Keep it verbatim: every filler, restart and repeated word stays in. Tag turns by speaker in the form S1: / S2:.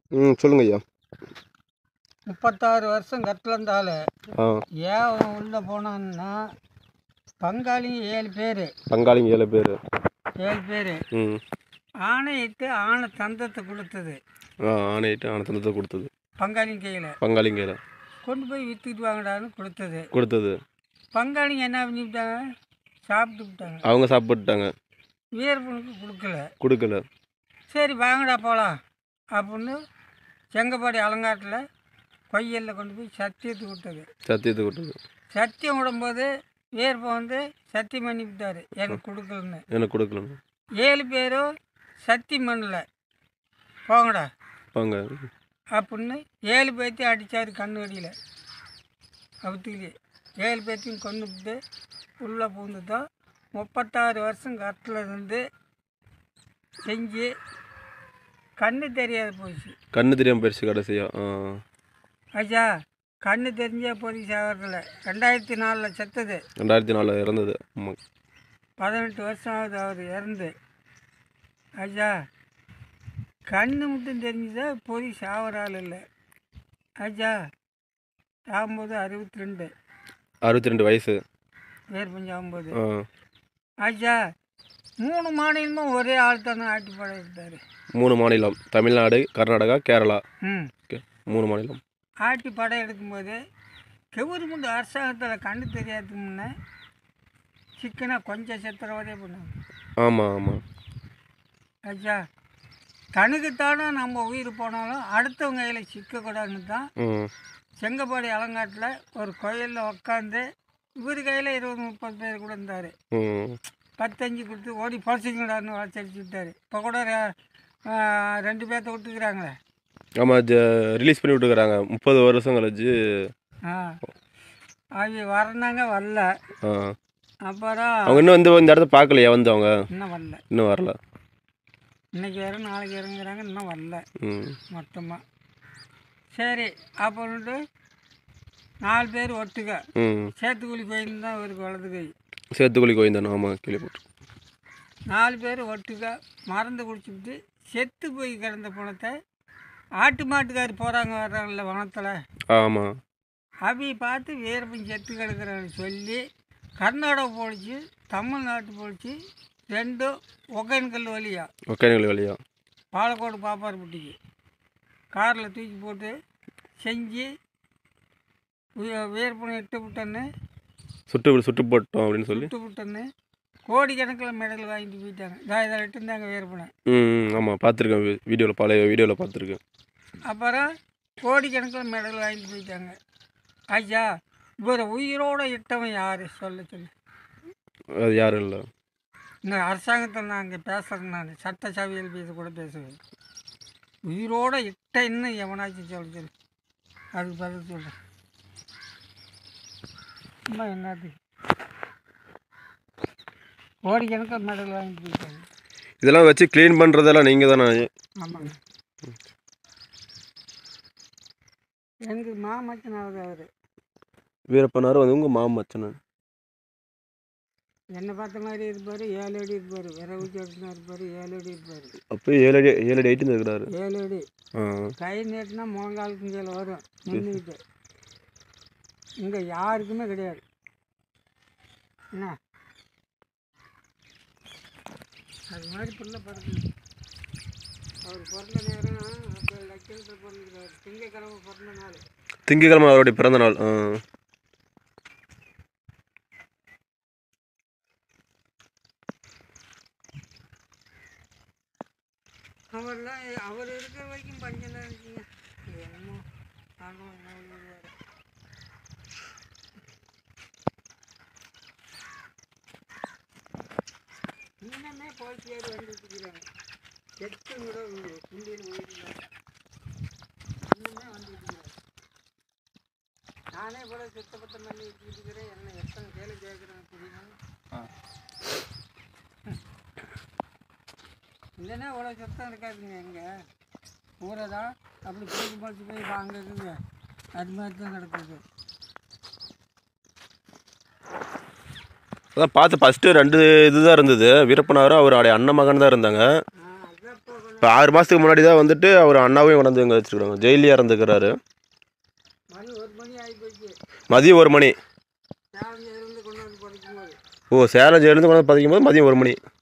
S1: ம் சொல்லுங்க ஐயா.
S2: முப்பத்தாறு வருஷம் கட்டிலந்தால
S1: ஆ
S2: ஏன் உள்ளே போனான்னா பங்காளிங்க ஏழு பேர்
S1: பங்காளிங்க ஏழு பேர்
S2: ஏழு பேர்
S1: ம்
S2: ஆணையிட்டு ஆணை தந்தத்தை கொடுத்தது.
S1: ஆ ஆணையிட்டு ஆனை தந்தத்தை கொடுத்தது
S2: பங்காளிங்க கையில்
S1: பங்காளிங்க கையில்
S2: கொண்டு போய் விற்றுக்கிட்டு வாங்கடான்னு கொடுத்தது.
S1: கொடுத்தது.
S2: பங்காளிங்க என்ன பண்ணிவிட்டாங்க, சாப்பிட்டு விட்டாங்க.
S1: அவங்க சாப்பிட்டாங்க,
S2: வீரப்பனுக்கு கொடுக்கல
S1: கொடுக்கல.
S2: சரி வாங்கடா போகலாம் அப்படின்னு செங்கப்பாடி அலங்காட்டில் கொய்யலில் கொண்டு போய் சத்தியத்துக்கு விட்டது.
S1: சத்தியத்தை கொடுத்தது.
S2: சத்தியம் விடும்போது வீரப்பன் வந்து சத்தியம் பண்ணி விட்டார் எனக்கு கொடுக்கலன்னு.
S1: எனக்கு கொடுக்கலன்னு
S2: ஏழு பேரும் சத்தியம் பண்ணல போங்கடா
S1: வாங்க
S2: அப்படின்னு ஏழு பேர்த்தையும் அடித்தார் கண்ணு வடியில் அவத்துலேயே. ஏழு பேர்த்தையும் கொண்டு விட்டு உள்ளே பூந்துட்டோம். முப்பத்தாறு வருஷம் கட்டில் இருந்து செஞ்சு கண்ணு தெரியாத போச்சு.
S1: கண்ணு தெரியாமல் போயிடுச்சு கடைசியா. ஆ
S2: ஐயா கண்ணு தெரிஞ்சே போய் சாகிறதில்ல. ரெண்டாயிரத்தி நாலில் செத்தது.
S1: ரெண்டாயிரத்தி நாலில் இறந்தது. ஆமாம்,
S2: பதினெட்டு வருஷம் ஆகுது அவர் இறந்து. ஐயா கண்ணு மட்டும் தெரிஞ்சுதான் பொறி சாவரால் இல்லை. ஐயா சாகும்போது அறுபத்தி ரெண்டு
S1: அறுபத்தி ரெண்டு வயசு
S2: பேர் பஞ்சம் ஆகும்போது.
S1: ஆ
S2: ஐயா மூணு மாநிலமும் ஒரே ஆள் தானே ஆட்டி படைத்தார்.
S1: மூணு மாநிலம், தமிழ்நாடு, கர்நாடகா, கேரளா.
S2: ம்
S1: மூணு மாநிலம்
S2: ஆட்டி படம் எடுக்கும்போது கவர்மெண்ட் அரசாங்கத்தில் கண்ணு தெரியாதுக்கு முன்னே சிக்கனாக கொஞ்சம் சித்திரவதையே பண்ணுவாங்க.
S1: ஆமாம் ஆமாம்.
S2: ஐயா தனக்குத்தானே நம்ம உயிர் போனாலும் அடுத்தவங்க கையில் சிக்கக்கூடாதுன்னு தான்
S1: ம்
S2: செங்கப்பாடி அலங்காட்டில் ஒரு கோயிலில் உட்காந்து இவர் கையில் இருபது முப்பது பேர் கூட இருந்தார்.
S1: ம்
S2: பத்தஞ்சு கொடுத்து ஓடி பொழைச்சிக்கடான்னு வளர்ச்சி விட்டார். இப்போ கூட ரெ- ஆ, ரெண்டு பேர்த்த விட்டுக்கிறாங்களே.
S1: ஆமாம், ஜ ரிலீஸ் பண்ணி விட்டுக்கிறாங்க முப்பது வருஷம் கழிச்சு.
S2: ஆ அவங்க வரனாங்க வரல.
S1: ஆ
S2: அப்புறம்
S1: அவங்க இன்னும் வந்து இந்த இடத்த பார்க்கலையா? வந்து அவங்க
S2: இன்னும் வரல.
S1: இன்னும் வரல.
S2: இன்றைக்கி வரும் நாளைக்கு இறங்குறாங்க, இன்னும் வரல
S1: ம்
S2: மொத்தமாக. சரி அப்படின்ட்டு நாலு பேர் ஒட்டுக்க
S1: ம்
S2: சேத்துக்குழி கோயில் தான் இவருக்கு வலது கை.
S1: சேத்துக்குழி கோயந்தானோ? ஆமாம், கேள்விப்பட்டு.
S2: நாலு பேர் ஒட்டுக்க மறந்து குடிச்சுட்டு செத்து போய் கிடந்த பணத்தை ஆட்டு மாட்டுக்கார் போகிறாங்க வர்றாங்கல்ல வனத்தில்,
S1: ஆமாம்.
S2: அவையை பார்த்து வீரப்பன் செத்து கிடக்குறான்னு சொல்லி கர்நாடகா போலிச்சு தமிழ்நாட்டு போலிச்சு ரெண்டும் ஒகேனக்கல் வழியா
S1: ஒகேனக்கல் வழியா
S2: பாலக்கோடு பாப்பார்பட்டிக்கு காரில் தூக்கி போட்டு செஞ்சு வீ- வீரப்பனை இட்டு விட்டேன்னு
S1: சுட்டு சுட்டு போட்டோம் அப்படின்னு சொல்லி.
S2: விட்டு விட்டேன்னு கோடிக்கணக்கில் மெடல் வாங்கிட்டு போயிட்டாங்க. இதான் இதை இருந்தாங்க வீரப்பனை.
S1: ம் ஆமாம், பார்த்துருக்கேன் வீடியோவில், பழைய வீடியோவில் பார்த்துருக்கேன்.
S2: அப்புறம் கோடிக்கணக்கில் மெடல் வாங்கிட்டு போயிட்டாங்க. ஐயா இவரை உயிரோடு இட்டவன் யார் சொல்ல சொல்லு.
S1: அது யாரும் இல்லை.
S2: இந்த அரசாங்கத்தில் நான் இங்கே பேசுகிறேன், நான் சட்டசபையில் பேச கூட பேசுவேன். உயிரோடு இட்ட இன்னும் எவனாச்சும் சொல்ல சொல்லு, அதுக்கு பதில் சொல்கிறேன். அம்மா என்னது கோடிக்கணக்கில் மெடல் வாங்கிட்டு போயிட்டாங்க.
S1: இதெல்லாம் வச்சு க்ளீன் பண்ணுறதெல்லாம் நீங்கள் தானே?
S2: ஆமாங்க, எனக்கு மாமச்சனாவது அவர்.
S1: வீரப்பனார் வந்து உங்கள் மாமச்சனன்.
S2: என்னை பார்த்த மாதிரி இருப்பார், ஏழு அடி இருப்பார். விரவு சோட்டுனா இருப்பார், ஏழு அடி இருப்பார்.
S1: அப்போ ஏழு அடி ஏழு அடி ஐட்டு இருக்கிறாரு.
S2: ஏழு அடி
S1: ஆ
S2: கை நீட்டினா முழங்காலுக்கு கீழே வரும் நின்றுக்கிட்டு. இங்கே யாருக்குமே கிடையாது. என்ன அது மாதிரி பிள்ளை பிறக்கணும். அவர் பிறந்த நேரம் அப்போ லட்சத்தில் பிறந்துக்கிறார். திங்கக்கிழமை பிறந்த நாள்.
S1: திங்கக்கிழமை அவருடைய பிறந்த நாள். ஆ
S2: அவர்லாம் அவர் இருக்கிற வரைக்கும் பஞ்சம் தான் இருக்குங்க. என்னமோ ஆண்டவன் என்ன பண்ணுவார். இன்னமே போலீஸ் ஏறி வந்துட்டு இருக்கிறாங்க. எட்டு கூட குண்டியில் போயிருந்தாங்க. இன்னுமே வந்துட்டு இருக்கிறாங்க. நானே கூட சுத்தப்பத்தம் பண்ணி வச்சுட்டு இருக்கிறேன். என்ன எத்தனை கேள்வி கேட்குறேன் தெரியுமா? இல்லைன்னா இவ்வளோ சுத்தம் இருக்காதுங்க. எங்கே ஊரை தான் அப்படி போய் போச்சு போய் அங்கே இருக்குங்க. அது மாதிரி தான் நடக்குது.
S1: அதான் பார்த்து ஃபஸ்ட்டு ரெண்டு இதுதான் இருந்தது. வீரப்பனாரும் அவருடைய அண்ணன் மகன் தான் இருந்தாங்க.
S2: ஆ அதான் இப்போ
S1: இப்போ ஆறு மாதத்துக்கு முன்னாடி தான் வந்துட்டு அவர் அண்ணாவையும் கொண்டாந்து இங்கே வச்சுருக்காங்க. ஜெயிலே இறந்துக்கிறாரு.
S2: மணி ஒரு மணி ஆகி போச்சு.
S1: மதியம் ஒரு மணி.
S2: சேலம் ஜெயிலிருந்து கொண்டு வந்து படிக்கும்போது.
S1: ஓ, சேலம் ஜெயிலேருந்து கொண்டாந்து பதிக்கும் போது மதியம் ஒரு மணி.